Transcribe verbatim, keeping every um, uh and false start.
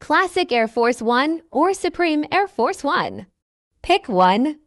Classic Air Force One or Supreme Air Force One? Pick one.